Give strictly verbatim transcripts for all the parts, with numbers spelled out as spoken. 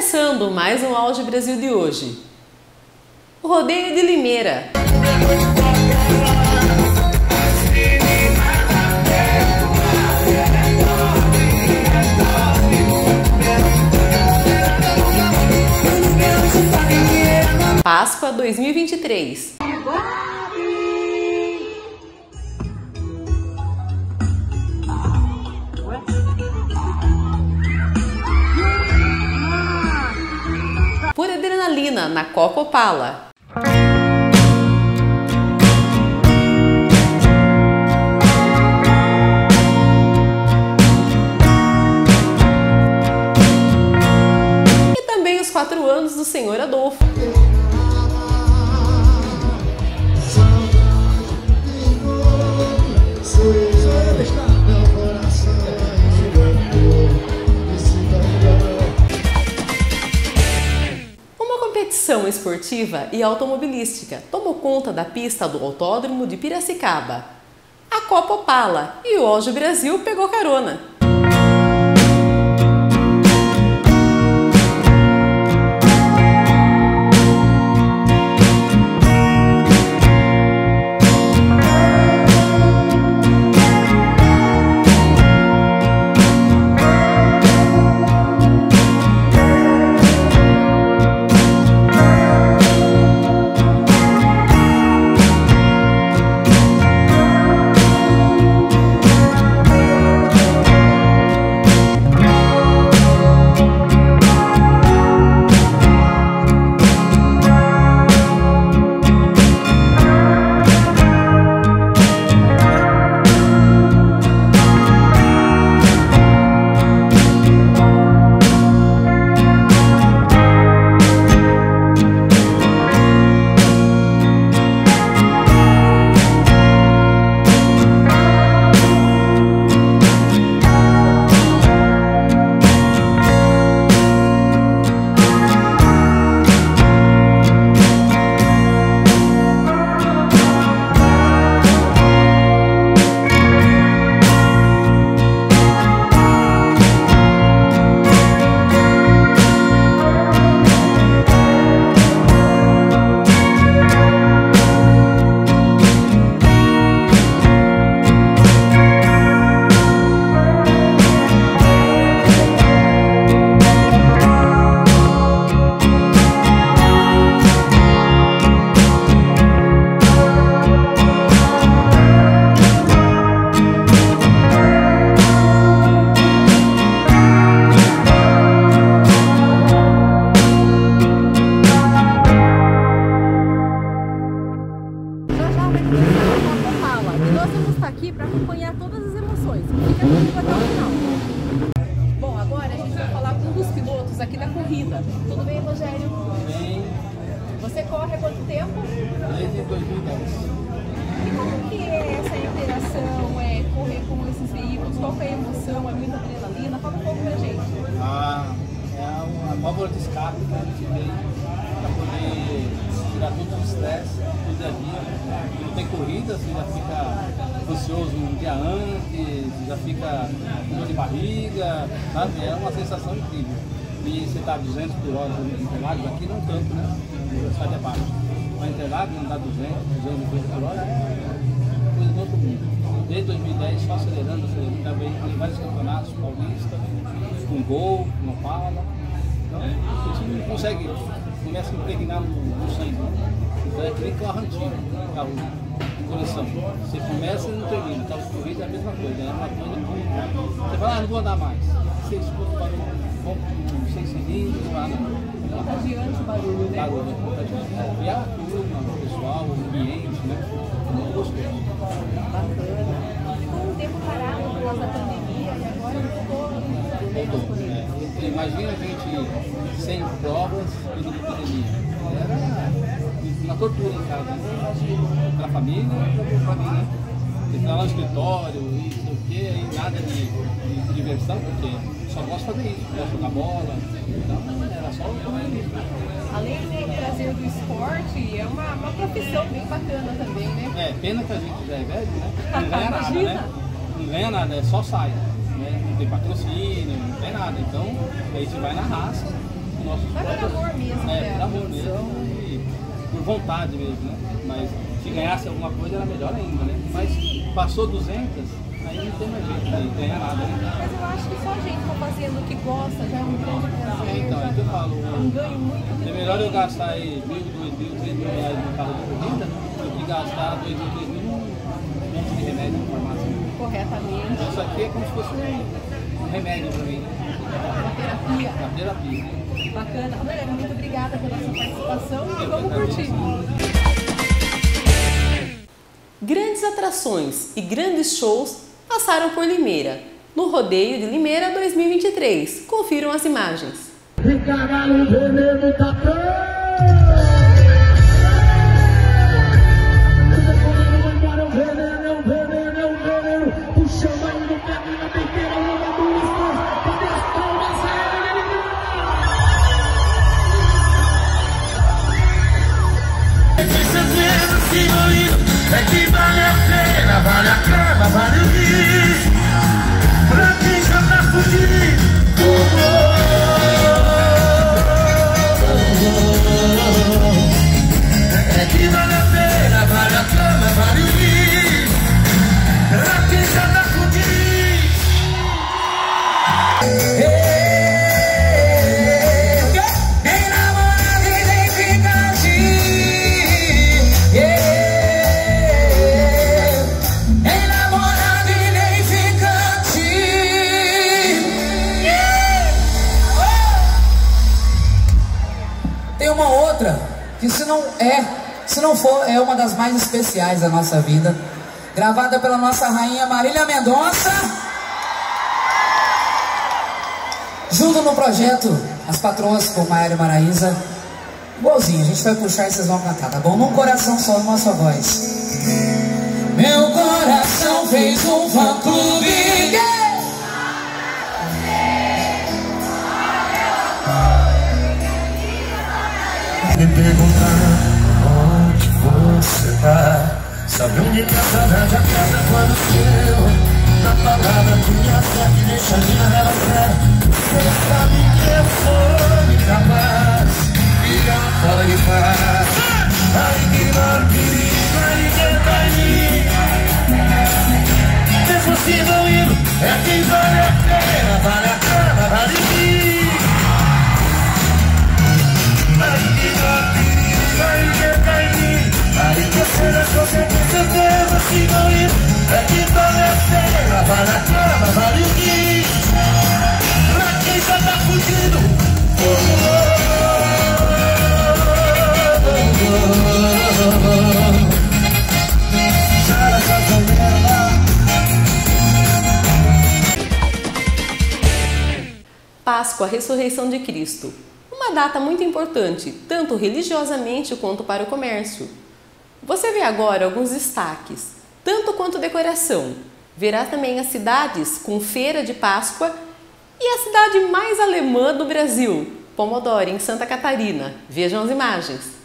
Começando mais um Auge Brasil de hoje. O Rodeio de Limeira. Páscoa dois mil e vinte e três. Pura adrenalina na Copa Opala. E também os quatro anos do Senhor Adolfo. Competição esportiva e automobilística tomou conta da pista do Autódromo de Piracicaba. A Copa Opala e o Auge Brasil pegou carona. Nós vamos estar aqui para acompanhar todas as emoções. Fica comigo até o final. Bom, agora a gente vai falar com um dos pilotos aqui da corrida. Tudo bem, Rogério? Tudo bem. Você corre há quanto tempo? Desde dois mil e dez. E como que é essa interação, é correr com esses veículos? Qual que é a emoção? É muita adrenalina? Fala um pouco pra gente. Ah, é uma válvula de escape que a gente tem para poder tirar todo o estresse do dia a dia. Quando tem corrida, você já fica ansioso um dia antes, já fica com dor de barriga, sabe? É uma sensação incrível. E você está a duzentos por hora no Interlagos, aqui não tanto, né? Só de abaixo. Mas Interlagos não dá duzentos, duzentos por hora, é coisa do outro mundo. Desde dois mil e dez, só acelerando, acelerando, também em vários campeonatos paulistas, com Gol, com Opala. Então, a gente não consegue, começa a impregnar no, no sangue. Então é que nem carro antigo, carro de coleção. Você começa e não termina, carro de corrida é a mesma coisa, é uma coisa que você fala, ah, não vou andar mais. Você escuta o barulho, com seis cilindros, lá não. Contagiante o barulho, né? Barulho, contagiante. E a turma, o pessoal, o ambiente, né? É muito gostoso. Bacana. Ficou um tempo parado por causa da pandemia e agora voltou. É, imagina a gente sem provas e de pandemia. Era uma tortura em casa, né? Para a família e para mim, né? Entrar lá no escritório e não sei o quê, e nada de, de, de diversão, porque só gosto de fazer isso, gosto de jogar bola, então era só o trabalho. Além de trazer do esporte, é uma, uma profissão bem bacana também, né? É, pena que a gente já é velho, né? Não ganha nada, né? Não ganha nada, é só sai. Né? Não tem patrocínio, não tem nada. Então, a gente vai na raça com nossos Vai por próprios... amor mesmo, É, né? por amor mesmo e por vontade mesmo, né? Mas se ganhasse alguma coisa era melhor ainda, né? Mas passou duzentas, aí não tem mais jeito de ganhar nada, né? Mas eu acho que só a gente tá fazendo o que gosta já é um grande prazer. Então, é que eu falo, É um ganho muito grande. é melhor eu gastar aí mil, dois mil, três mil reais no carro de corrida do que gastar dois mil, três mil num monte de remédio na farmácia. Corretamente. Então, isso aqui é como se fosse um, um remédio para mim, né? Uma terapia. Uma terapia. Bacana. Rogério, muito obrigada pela sua participação e vamos curtir. Grandes atrações e grandes shows passaram por Limeira, no Rodeio de Limeira dois mil e vinte e três. Confiram as imagens. Caralho, veneno tá é que vale a pena, vale a cama, vale o risco. Pra quem já tá fudido. Oh, oh, oh. É que vale a pena, vale a cama, vale o risco. Pra quem já tá fudido. Hey. Que se não é, se não for, é uma das mais especiais da nossa vida. Gravada pela nossa rainha Marília Mendonça. Junto no projeto As Patroas com Maiara e Maraísa. Igualzinho, a gente vai puxar e vocês vão cantar, tá bom? Num coração só, numa só voz. Meu coração fez um fã-clube. Me perguntar onde você tá. Sabe onde que a saudade acaba quando seu na palavra que me acerta e deixa a minha relação. Você sabe que eu sou incapaz e ela fala e faz. Aí que não perigo, aí que tá em mim. Mesmo se não indo, é que vale a pena, vale a cama, vale o dia. Aí que não perigo, aí que tá em mim. Aí que será que você tem certeza se não ir. É que vale a pena, vale a cama, vale o dia. Pra quem já tá fugindo. Oh, oh, oh, oh, oh. Páscoa, a ressurreição de Cristo. Uma data muito importante, tanto religiosamente quanto para o comércio. Você vê agora alguns destaques, tanto quanto decoração. Verá também as cidades com feira de Páscoa e a cidade mais alemã do Brasil, Pomodoro, em Santa Catarina. Vejam as imagens.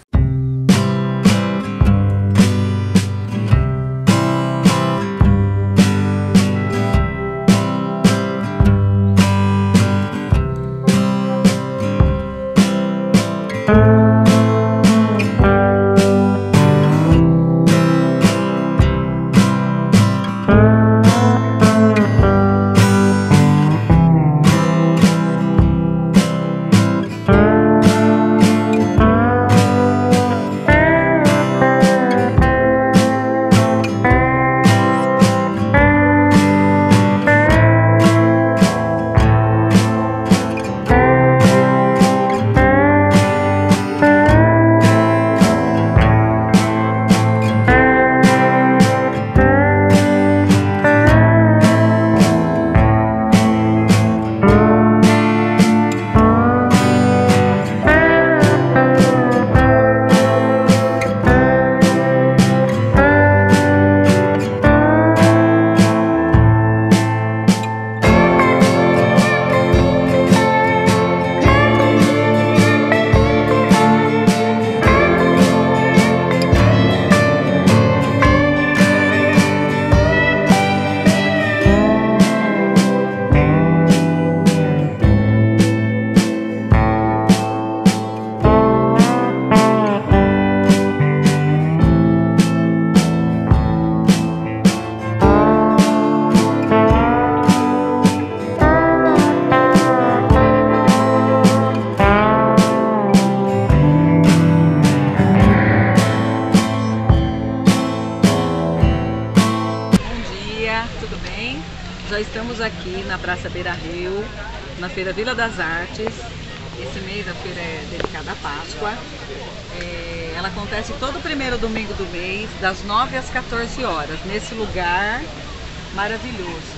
estamos aqui na Praça Beira Rio, na Feira Vila das Artes. Esse mês a feira é dedicada à Páscoa. É, ela acontece todo primeiro domingo do mês, das nove às quatorze horas, nesse lugar maravilhoso.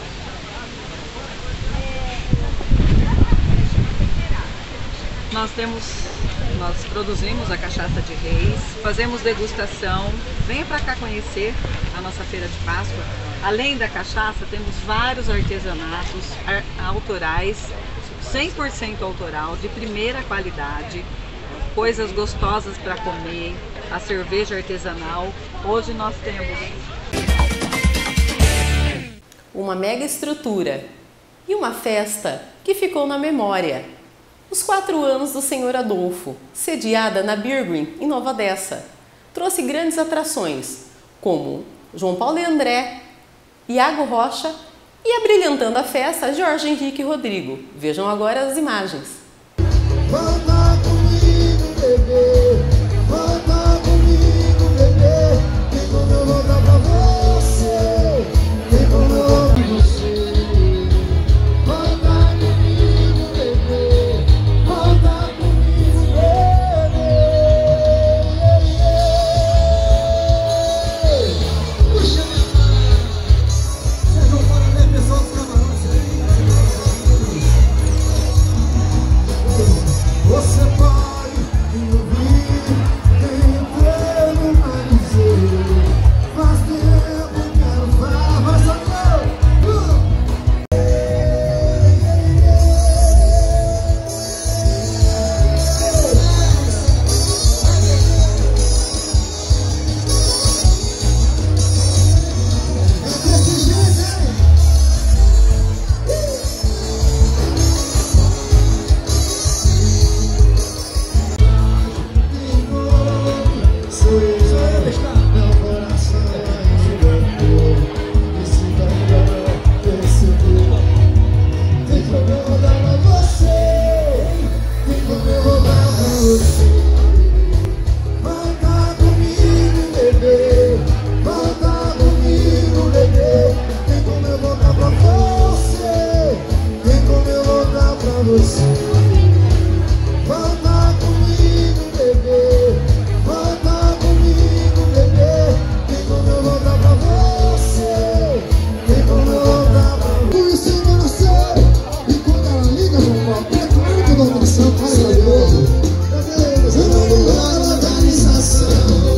Nós temos, nós produzimos a cachaça de Reis, fazemos degustação. Venha para cá conhecer a nossa feira de Páscoa. Além da cachaça, temos vários artesanatos autorais, cem por cento autoral, de primeira qualidade, coisas gostosas para comer, a cerveja artesanal. Hoje nós temos uma mega estrutura e uma festa que ficou na memória. Os quatro anos do senhor Adolfo, sediada na Beer Green, em Nova Odessa, trouxe grandes atrações, como João Paulo e André, Iago Rocha e, abrilhantando a festa, Jorge Henrique e Rodrigo. Vejam agora as imagens. Volta comigo, bebê. Volta comigo, bebê. Tem como eu voltar pra você. Tem como eu voltar pra você. Volta comigo, bebê. Volta comigo, bebê. Puxa minha mão. Vocês não podem ver pessoal dos camarões. Você pode me ouvir, tentando me dizer, faz tempo quero falar, vai saber. É desse jeito, hein? Meu coração é gigante. Esse melhor perceber. Tem como eu rodar pra você. Tem como eu rodar pra você. Volta comigo, bebê. Volta comigo, bebê. Tem como eu voltar pra você. Tem como eu voltar pra você. Volta comigo, bebê. Volta comigo, bebê. Tem como eu voltar pra você. Tem como eu voltar pra você. Por isso eu nascer. E quando ela liga no papel, é claro que eu dou atenção. Ai, meu Deus. Eu não vou dar organização.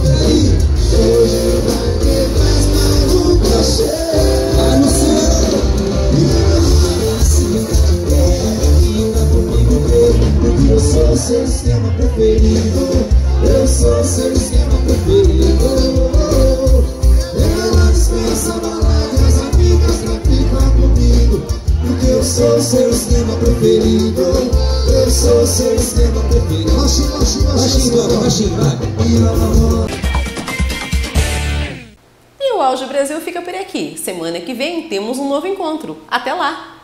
Hoje vai ter mais mais um cachê. Vai no céu. E assim, fica comigo, bebê. Eu sou seu esquema preferido. Eu sou seu esquema preferido. Ela dispensa balada e as amigas pra ficar comigo. Porque eu sou seu esquema preferido. Eu sou seu esquema preferido. Baixinho, baixinho, baixinho, baixinho, vai. E o Auge Brasil fica por aqui. Semana que vem temos um novo encontro. Até lá!